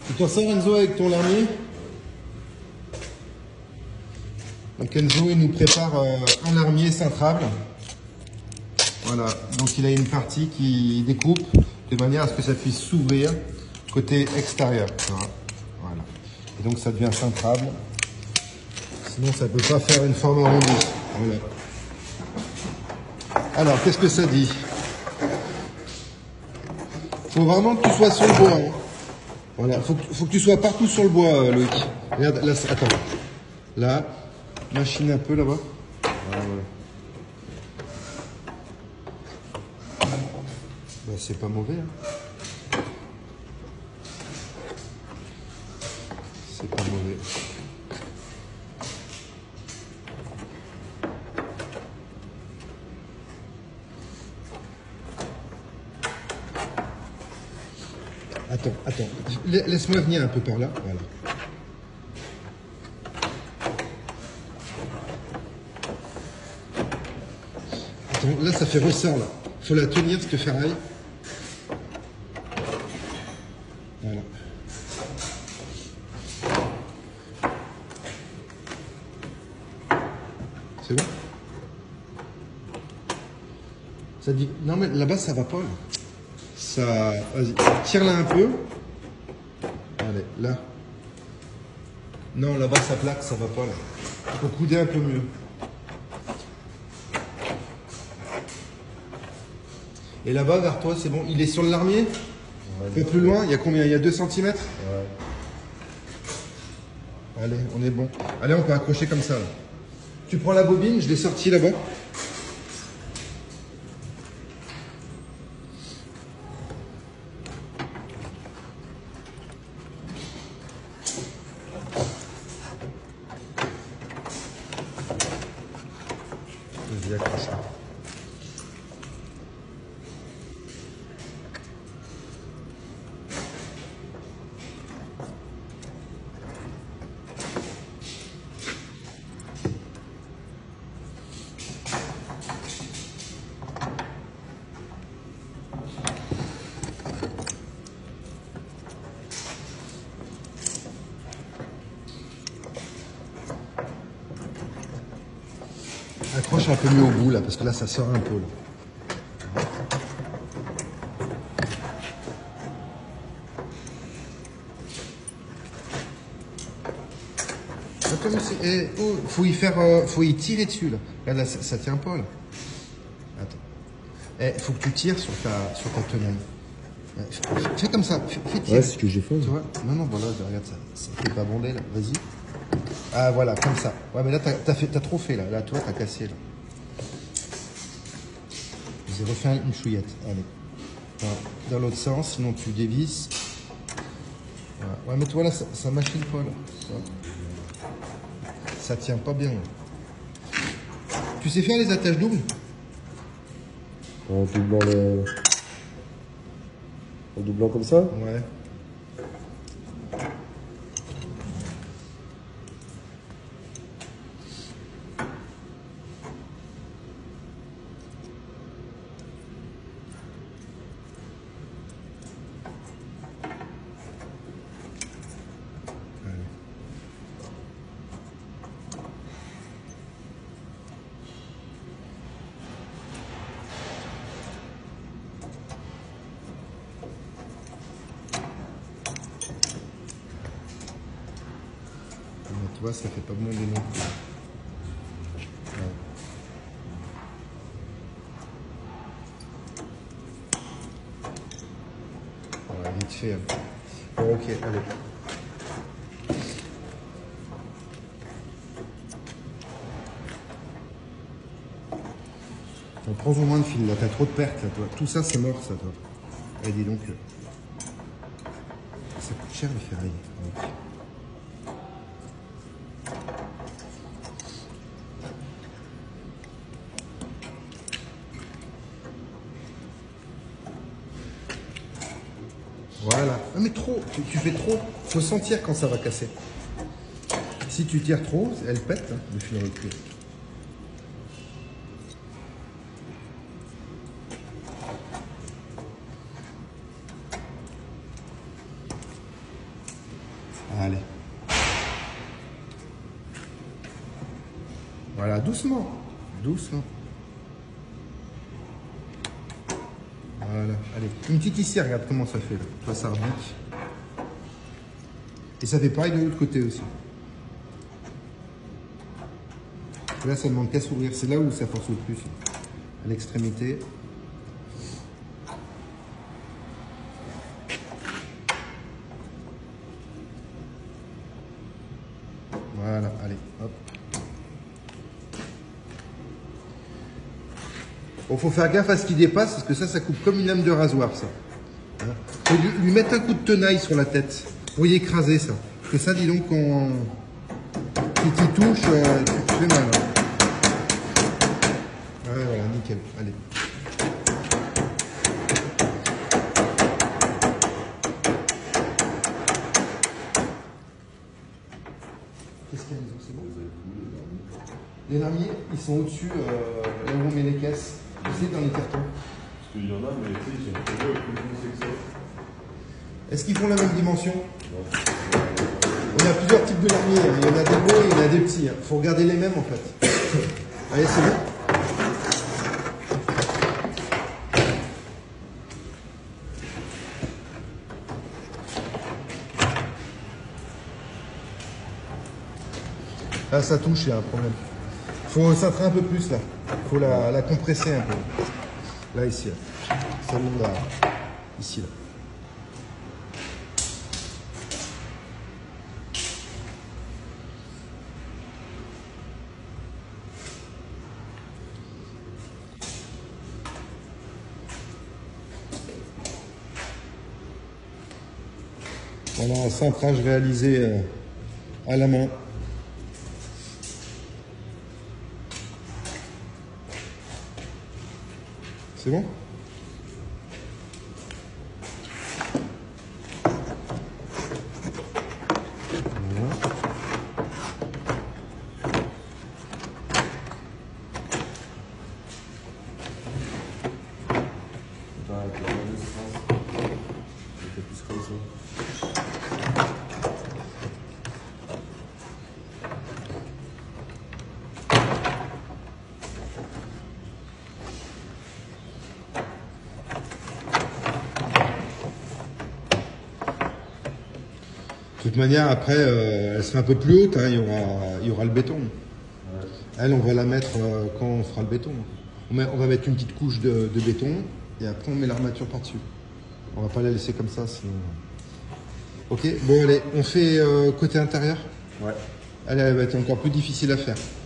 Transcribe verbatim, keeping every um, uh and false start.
Tu t'en sors Enzo avec ton lamier? Donc Enzo il nous prépare euh, un larmier cintrable. Voilà, donc il a une partie qui découpe de manière à ce que ça puisse s'ouvrir côté extérieur. Voilà. Et donc ça devient cintrable. Sinon ça ne peut pas faire une forme arrondie. Voilà. Alors qu'est-ce que ça dit? Faut vraiment que tu sois sur le bois. Hein. Voilà, faut, faut que tu sois partout sur le bois, euh, Loïc. Regarde, là, attends. Là, machine un peu là-bas. Voilà, voilà. Ben, c'est pas mauvais. Hein. C'est pas mauvais. Attends, attends. Laisse-moi venir un peu par là. Voilà. Attends, là, ça fait ressort, là. Faut la tenir, cette ferraille. Voilà. C'est bon? Ça dit... Non, mais là-bas, ça va pas, là. Ça... Vas-y, tire-la un peu. Allez, là. Non, là-bas, ça plaque, ça va pas, là. Il faut couder un peu mieux. Et là-bas, vers toi, c'est bon. Il est sur le larmier? Ouais, un peu plus loin. Il y a combien? Il y a deux centimètres? Ouais. Allez, on est bon. Allez, on peut accrocher comme ça, là. Tu prends la bobine, je l'ai sortie là-bas. Vas-y, accroche. Accroche un peu mieux au bout là, parce que là ça sort un peu là. Attends, eh, oh, faut y faire, euh, faut y tirer dessus là. Là, là ça, ça tient pas là. Attends. Eh, faut que tu tires sur ta, sur ta tenaille. Fais, fais comme ça, fais, fais tirer. Ouais, c'est ce que j'ai fait. Tu vois? Non, non, voilà, regarde ça, ça fait pas bonder là. Vas-y. Ah voilà, comme ça. Ouais, mais là t'as, t'as fait, t'as trop fait là. Là, toi, t'as cassé là. J'ai refait une chouillette. Allez. Voilà. Dans l'autre sens, sinon tu dévisses. Voilà. Ouais, mais toi là, ça, ça machine pas là. Ça, ça tient pas bien. Là. Tu sais faire les attaches doubles? En doublant le... En doublant comme ça? Ouais. Tu vois, ça fait pas bonder non plus. Ouais. Voilà, vite fait. Hein. Bon, ok, allez. On prend au moins de fil, là, t'as trop de pertes, là, toi. Tout ça, c'est mort, ça, toi. Et dis donc, ça coûte cher, les ferrailles. Ouais. Voilà. Non mais trop, tu, tu fais trop. Faut sentir quand ça va casser. Si tu tires trop, elle pète, hein, le fil recul. Allez. Voilà, doucement. Doucement. Voilà, allez. Une petite ici, regarde comment ça fait là. Toi, ça rebique. Et ça fait pareil de l'autre côté aussi. Là, ça ne demande qu'à s'ouvrir. C'est là où ça force le plus. À l'extrémité. Voilà, allez, hop. Bon, faut faire gaffe à ce qui dépasse, parce que ça, ça coupe comme une lame de rasoir, ça. Hein, faut lui, lui mettre un coup de tenaille sur la tête, pour y écraser ça. Parce que ça, dis donc, quand si tu touches, euh, tu te fais mal. Hein. Ouais, voilà, nickel, allez. Qu'est-ce qu'il y a, c'est bon? Les lamiers, ils sont au-dessus, euh, là où on met les caisses. C'est dans les cartons. Parce qu'il y en a, mais tu sais, ils sont plus gros et plus gros que ça. Est-ce qu'ils font la même dimension? Non. On a plusieurs types de lamiers. Hein. Il y en a des gros et il y en a des petits. Il hein. faut regarder les mêmes en fait. Allez, c'est bon. Là, ça touche, il y a un problème. Il faut cintrer un peu plus là. Il faut la, la compresser un peu. Là, ici. Là. Ça monte là. Ici, là. Voilà un cintrage réalisé euh, à la main. C'est bon? De toute manière, après, euh, elle sera un peu plus haute, hein, il, y aura, il y aura le béton. Ouais. Elle, on va la mettre euh, quand on fera le béton. On, met, on va mettre une petite couche de, de béton et après on met l'armature par-dessus. On va pas la laisser comme ça, sinon... Ok, bon allez, on fait euh, côté intérieur. Ouais. Allez, elle va être encore plus difficile à faire.